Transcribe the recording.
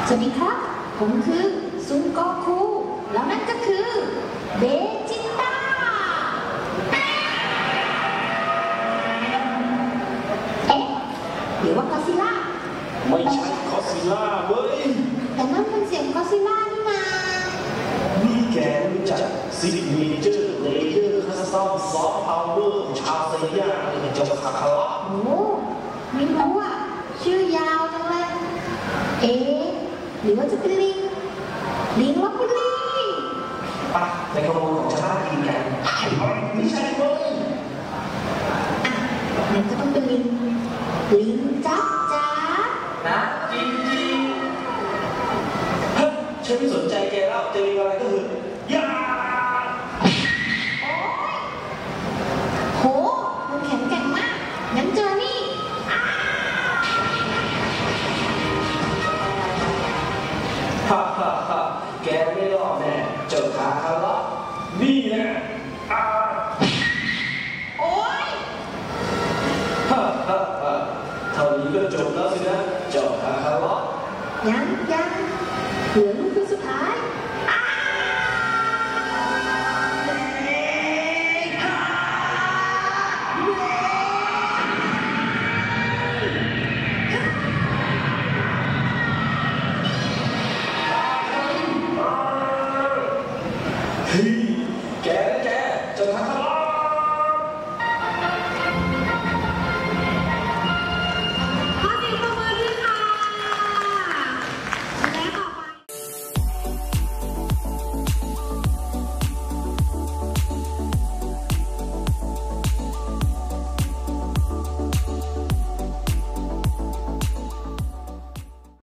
สวัสดีครับผมคือซุนโกคูแล้วนั่นก็คือเบจิต้าเอ๊ะหรือว่ากอซิล่าไม่ใช่กอซิล่าเว้ยแต่นั่นเป็นเสียงกอซิล่านี่นานี่แกรู้จักซิกเนเจอร์เลเยอร์คัสตอมซอฟต์พาวเวอร์ของชาวเซียในเจ้าคาคาร์โอ้ไม่รู้อ่ะชื่อยาวจังเลยเอ๊ะหรือว่าจะเป็นลิงลพบุรีปะในขบวนของชาวบ้านกินกันไม่ใช่เว้ยนั่นก็ต้องเป็นลิงจ๊อกจ๊านะจริงเฮ้ยฉันไม่สนใจแกแล้วจะมีอะไรก็คือยาโหมันแข็งแกร่งมากงั้นเจอนี่ฮ่าฮ่าฮ่าแกไม่รอดแน่เจ้าคาคาร์นี่แน่โอ๊ยฮ่าฮ่าฮ่าเท่านี้ก็จบแล้วสินะเจ้าคาคาร์ยังเหลือ